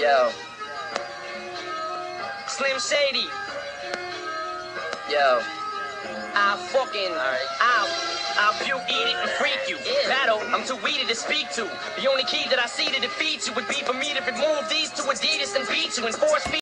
Yo. Slim Shady. Yo. I'll puke, eat it, and freak you. Battle, I'm too weedy to speak to. The only key that I see to defeat you would be for me to remove these two Adidas and beat you and force me.